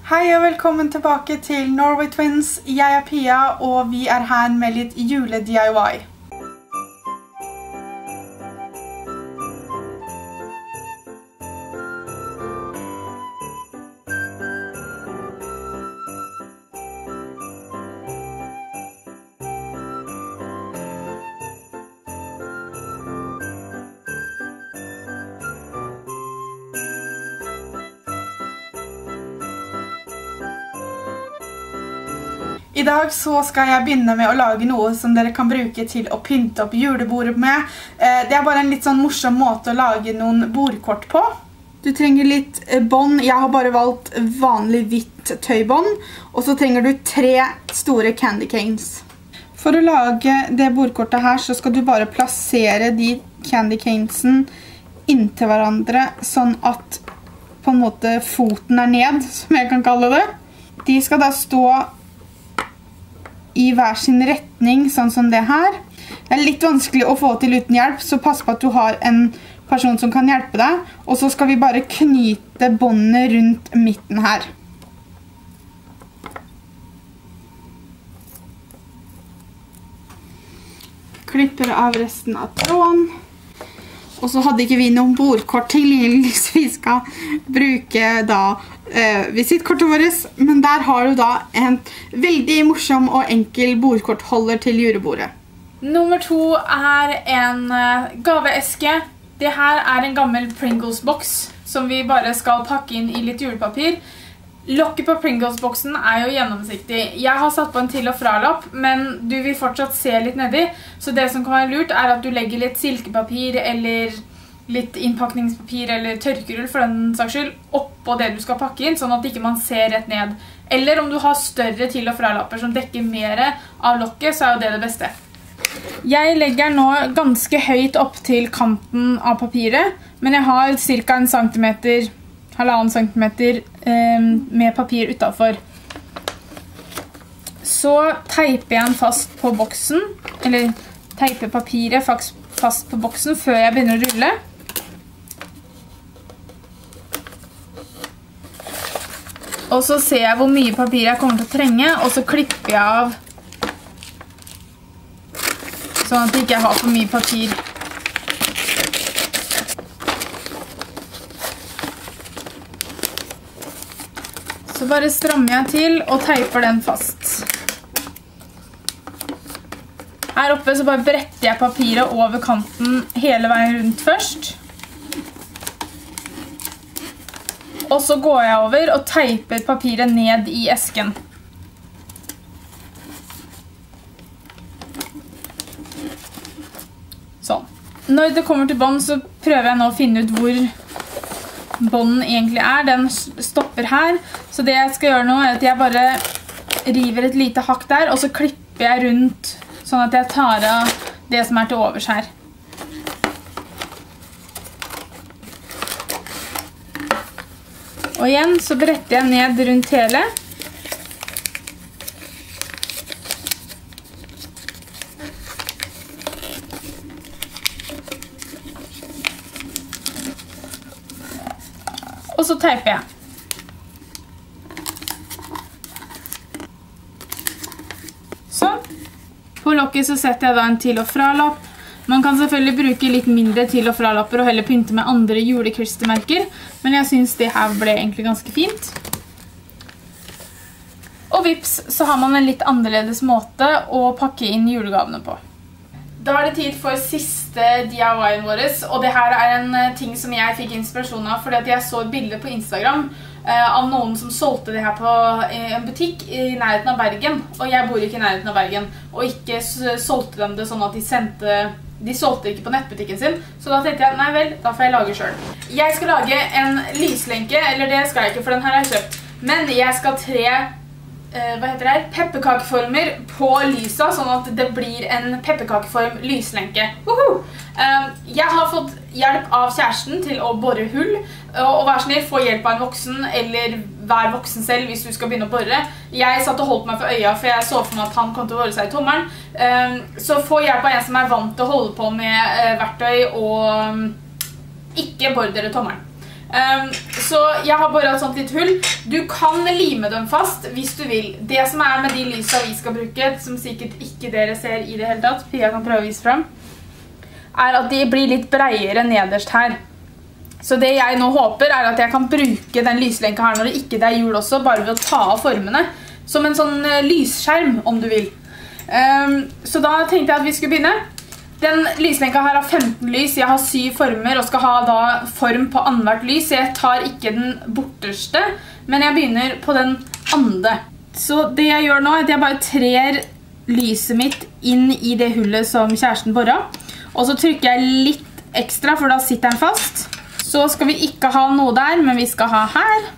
Hei og velkommen tilbake til Norway Twins. Jeg Pia, og vi her med litt jule-DIY. I dag så skal jeg begynne med å lage noe som dere kan bruke til å pynte opp julebordet med. Det bare en litt sånn morsom måte å lage noen bordkort på. Du trenger litt bånd. Jeg har bare valgt vanlig hvitt tøybånd. Og så trenger du 3 store candy canes. For å lage det bordkortet her så skal du bare plassere de candy canesen inntil hverandre, sånn at på en måte foten ned, som jeg kan kalle det. De skal da stå i hver sin retning, sånn som det her. Det litt vanskelig å få til uten hjelp, så pass på at du har en person som kan hjelpe deg. Og så skal vi bare knyte båndet rundt midten her. Klipper av resten av tråden. Og så hadde ikke vi noen bordkort tilgjengelig, så vi skal bruke da visittkortet vårt, men der har du da en veldig morsom og enkel bordkortholder til julebordet. Nummer 2 en gaveeske. Det her en gammel Pringles-boks som vi bare skal pakke inn i litt julepapir. Lokket på Pringles-boksen jo gjennomsiktig. Jeg har satt på en til- og fralapp, men du vil fortsatt se litt nedi. Så det som kan være lurt at du legger litt silkepapir eller litt innpakningspapir eller tørkerull for den saks skyld oppå det du skal pakke inn, sånn at ikke man ser rett ned. Eller om du har større til- og fralapper som dekker mer av lokket, så jo det beste. Jeg legger nå ganske høyt opp til kanten av papiret, men jeg har cirka 1,5 centimeter med papir utenfor. Så teiper jeg den fast på boksen, eller teiper papiret fast på boksen før jeg begynner å rulle. Og så ser jeg hvor mye papir jeg kommer til å trenge, og så klipper jeg av sånn at jeg ikke har for mye papir. Så bare strammer jeg til og teiper den fast. Her oppe så bare bretter jeg papiret over kanten hele veien rundt først. Og så går jeg over og teiper papiret ned i esken. Sånn. Når det kommer til bånd så prøver jeg nå å finne ut hvor bånden egentlig Den stopper her. Så det jeg skal gjøre nå at jeg bare river et lite hakk der, og så klipper jeg rundt, sånn at jeg tar av det som til overs her. Og igjen så bretter jeg ned rundt hele. Og så teiper jeg. Sånn. På lokket så setter jeg da en til- og fralapp. Man kan selvfølgelig bruke litt mindre til- og fralapper og heller pynte med andre juleklistermerker, men jeg synes det her ble egentlig ganske fint. Og vips, så har man en litt annerledes måte å pakke inn julegavene på. Da det tid for siste DIY-en vår, og det her en ting som jeg fikk inspirasjon av fordi at jeg så et bilde på Instagram av noen som solgte det her på en butikk i nærheten av Bergen, og jeg bor ikke i nærheten av Bergen, og ikke solgte dem det sånn at de solgte ikke på nettbutikken sin, så da tenkte jeg, nei vel, da får jeg lage selv. Jeg skal lage en lyslenke, eller det skal jeg ikke, for den her har jeg kjøpt, men jeg skal 3 pepperkakeformer på lysa, sånn at det blir en pepperkakeform lyslenke. Jeg har fått hjelp av kjæresten til å bore hull, og vær snill, få hjelp av en voksen, eller vær voksen selv hvis du skal begynne å bore. Jeg satt og holdt meg for øya, for jeg så for meg at han kom til å bore seg i tommelen. Så få hjelp av en som vant til å holde på med verktøy, og ikke bor dere tommelen. Så jeg har bare et sånt litt hull. Du kan lime dem fast hvis du vil. Det som er med de lysa vi skal bruke, som sikkert ikke dere ser i det hele tatt, Pia kan prøve å vise frem, er at de blir litt breiere nederst her. Så det jeg nå håper er at jeg kan bruke den lyslenka her når det ikke er hjul også, bare ved å ta av formene, som en sånn lysskjerm om du vil. Så da tenkte jeg at vi skulle begynne. Den lyslenka her har 15 lys, jeg har 7 former og skal ha da form på annethvert lys. Jeg tar ikke den borterste, men jeg begynner på den andre. Så det jeg gjør nå er at jeg bare trer lyset mitt inn i det hullet som kjæresten borret. Og så trykker jeg litt ekstra, for da sitter den fast. Så skal vi ikke ha noe der, men vi skal ha her.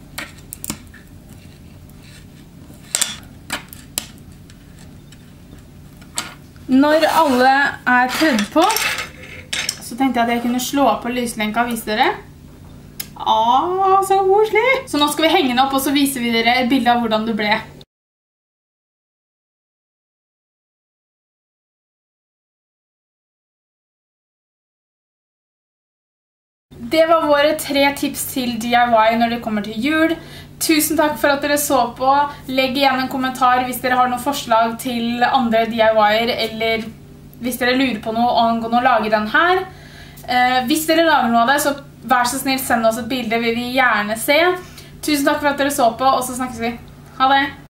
Når alle er tredd på, så tenkte jeg at jeg kunne slå på lyslenka og vise dere. Så koselig! Så nå skal vi henge den opp, og så viser vi dere et bilde av hvordan det ble. Det var våre 3 tips til DIY når det kommer til jul. Tusen takk for at dere så på. Legg igjen en kommentar hvis dere har noen forslag til andre DIY-er, eller hvis dere lurer på noe angående å lage den her. Hvis dere lager noe av det, så vær så snill, send oss et bilde, vi vil gjerne se. Tusen takk for at dere så på, og så snakkes vi. Ha det!